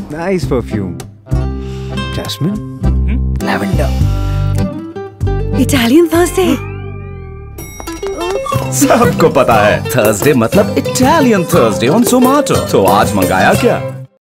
Nice perfume. Jasmine? Lavender. Italian Thursday. सबको पता है थर्सडे मतलब इटालियन थर्सडे ऑन Zomato। तो आज मंगाया क्या?